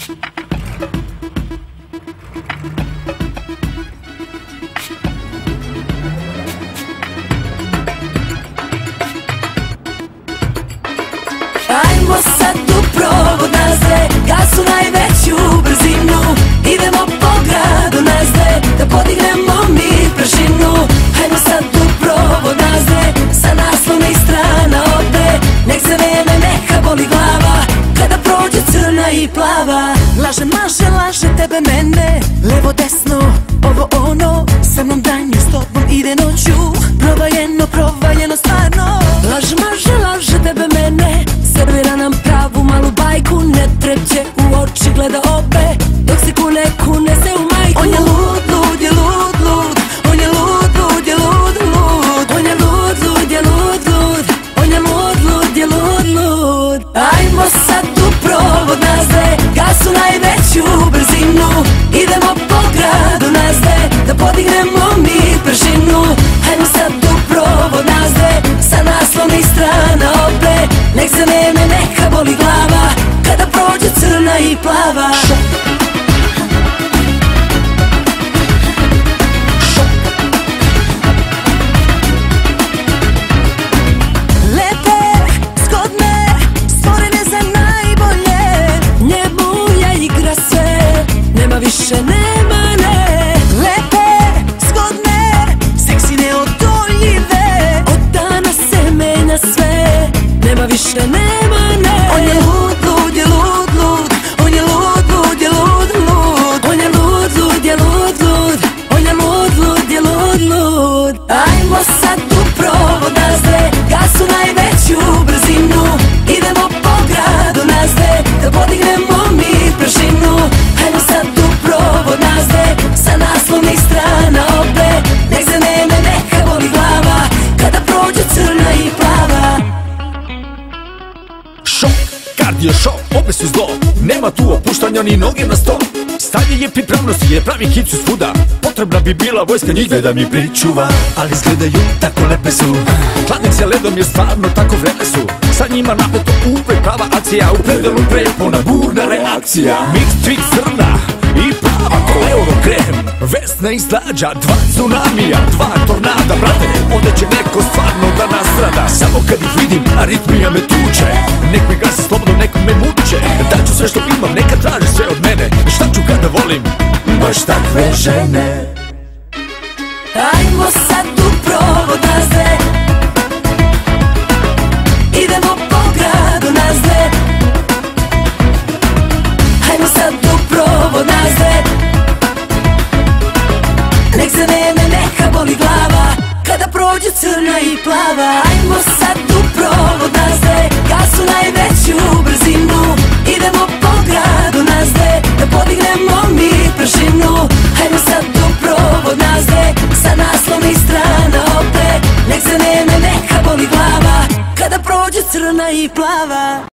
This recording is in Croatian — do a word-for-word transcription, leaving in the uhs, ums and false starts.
Ajmo sad u provod nas dve, gas u najveću brzinu. Idemo po gradu nas dve, da podignemo mi prašinu. Ajmo sad u provod nas dve, sa naslovnih strana obe. Nek se vreme, neka boli glava, kada prođe crna i plava. Laže, maže, laže tebe mene, levo desno, ovo ono. Sa mnom danju, s tobom ide noću, provajeno, provajeno stvarno. Laže, maže, laže tebe mene, servira nam pravu malu bajku. Ne trepće u oči, gleda obe, dok se kune, kune se u majku. On je lud, lud je lud, lud, on je lud, lud je lud, lud. On je lud, lud je lud, lud, on je lud, lud je lud, lud. Ajmo sad u provod nas dve, gas u najveću brzinu. Idemo po gradu nas dve, da podignemo mi prašinu. Ajmo sad u provod nas dve, sa naslovnih strana obe. Nek se vreme, neka boli glava, kada prođe crna i plava. Lepe, zgodne, stvorene za najbolje. Njebuja igra sve, nema više, nema ne. Lepe, zgodne, seksi neodoljive. Od danas se menja sve, nema više, nema ne. On je lud, lud je lud, lud, on je lud, lud je lud, lud. On je lud, lud je lud, lud, on je lud, lud je lud, lud. Ajmo sad u provod nas dve, gas u najveću brzinu. Idemo po gradu nas dve, da podignemo mi prašinu. Ajmo sad u provod nas dve, sa naslovnih strana obe. Nek se vreme, neka boli glava, kada prođe crna i plava. Šok, kardio šok, obe su zlo. Nema tu opuštanja ni noge na sto. Stanje je pripravnosti jer pravi hit su svuda. Potrebna bi bila vojska njih dve da mi pričuva. Ali izgledaju tako lepe su, hladnice ledom je stvarno tako vreme su. Sa njima napeto uvek prava akcija, u predelu prepona burna reakcija. Mix, twix, crna i plava ko Eurokrem. Vesna izlađa, dva tsunamija, dva tornada. Brate, onda će neko stvarno da nastrada. Samo kad ih vidim, aritmija me tuče. Nek me gasi slobodno, nek me muče. Daću sve što imam, neka traži sve od mene. Šta ću kada volim baš takve žene. Ajmo sad u provod nas dve, idemo po gradu nas dve. Ajmo sad u provod nas dve, nek se vreme, neka boli glava, kada prođe crna i plava. Ajmo sad u provod nas dve, gas u najveću brzinu. Idemo po gradu nas dve, da podignemo mi prašinu. Ajmo sad u provod nas dve, sa naslovnih strana obe. Nek se vreme, neka boli glava, kada prođe crna i plava.